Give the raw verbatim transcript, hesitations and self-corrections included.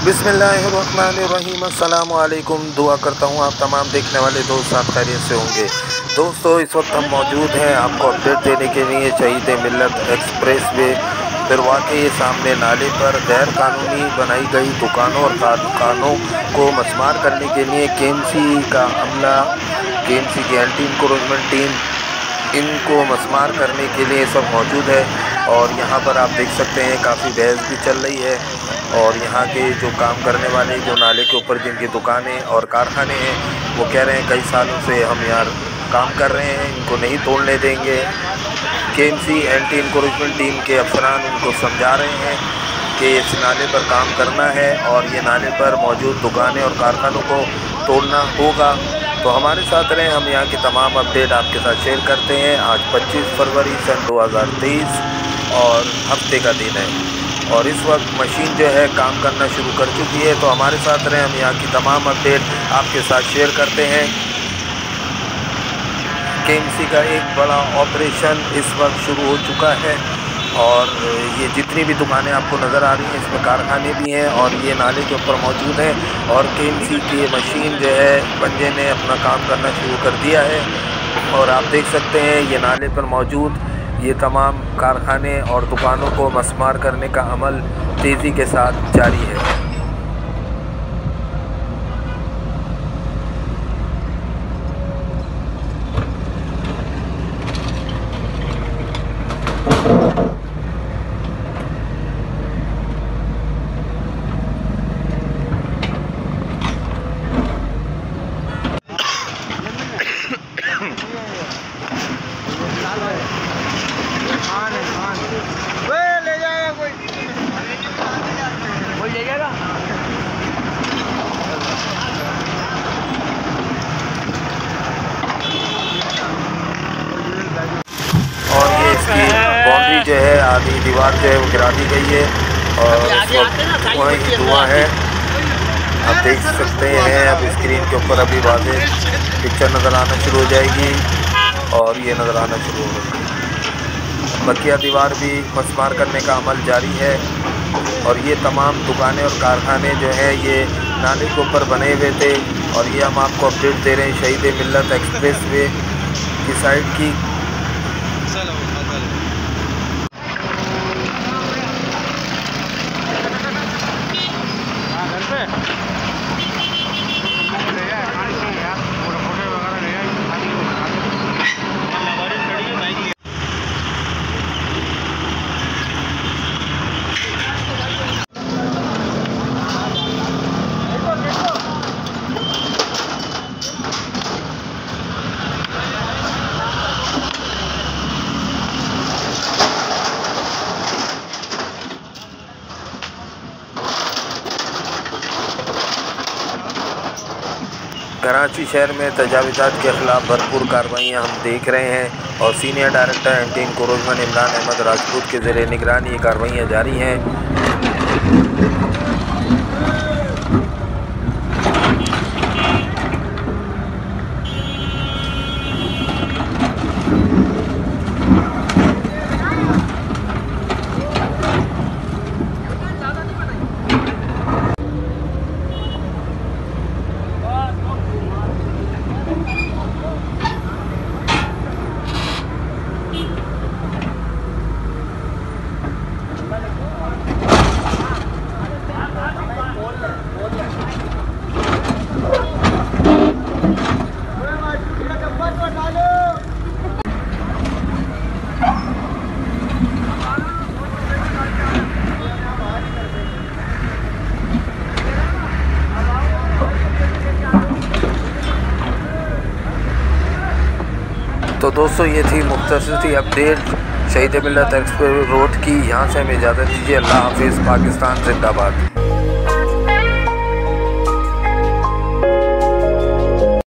बिस्मिल्लाहिर्रहमानिर्रहीम। अस्सलामु अलैकुम। दुआ करता हूँ आप तमाम देखने वाले दोस्त आप खैरियत से होंगे। दोस्तों, इस वक्त हम मौजूद हैं आपको अपडेट देने के लिए शहीद मिल्लत एक्सप्रेस वे फिरवा के सामने नाले पर गैर कानूनी बनाई गई दुकानों और कारखानों को मस्मार करने के लिए के एम सी का अमला, के एम सी की एंटी इंक्रोचमेंट टीम इनको मस्मार करने के लिए सब मौजूद है। और यहाँ पर आप देख सकते हैं काफ़ी बहस भी चल रही है। और यहाँ के जो काम करने वाले जो नाले के ऊपर जिनकी दुकानें और कारखाने हैं वो कह रहे हैं कई सालों से हम यार काम कर रहे हैं, इनको नहीं तोड़ने देंगे। K M C anti encroachment team के अफसरान उनको समझा रहे हैं कि इस नाले पर काम करना है और ये नाले पर मौजूद दुकानें और कारखानों को तोड़ना होगा। तो हमारे साथ रहें, हम यहाँ की तमाम अपडेट आपके साथ शेयर करते हैं। आज पच्चीस फरवरी सन दो हज़ार तेईस और हफ्ते का दिन है और इस वक्त मशीन जो है काम करना शुरू कर चुकी है। तो हमारे साथ रहें, हम यहाँ की तमाम अपडेट आपके साथ शेयर करते हैं। के एम सी का एक बड़ा ऑपरेशन इस वक्त शुरू हो चुका है और ये जितनी भी दुकानें आपको नज़र आ रही हैं इसमें कारखाने भी हैं और ये नाले के ऊपर मौजूद हैं। और के एम सी की मशीन जो है बंजे ने अपना काम करना शुरू कर दिया है और आप देख सकते हैं ये नाले पर मौजूद ये तमाम कारखाने और दुकानों को मस्मार करने का अमल तेज़ी के साथ जारी है। ले जाएगा कोई कोई ले जाएगा। और ये इसकी बाउंड्री जो है आधी दीवार जो है वो गिरा दी गई है और इस वक्त वहाँ ही धुआं है। आप देख सकते हैं अब स्क्रीन के ऊपर अभी वाज़ेह पिक्चर नज़र आना शुरू हो जाएगी और ये नज़र आना शुरू हो गई। बकिया दीवार भी मस्मार करने का अमल जारी है और ये तमाम दुकानें और कारखाने जो हैं ये नाले के ऊपर बने हुए थे और ये हम आपको अपडेट दे रहे हैं शहीद मिल्लत एक्सप्रेस वे की साइड की। कराची शहर में तजावीज़ात के ख़िलाफ़ भरपूर कार्रवाइयाँ हम देख रहे हैं और senior director anti encroachment Imran Ahmad Rajput के ज़रिए निगरानी ये कार्रवाइयाँ जारी हैं। तो दोस्तों, ये थी मुख्तसर सी अपडेट शहीद मिल्लत एक्सप्रेस रोड की। यहाँ से हमें इजाज़त दीजिए। अल्लाह हाफिज़। पाकिस्तान जिंदाबाद।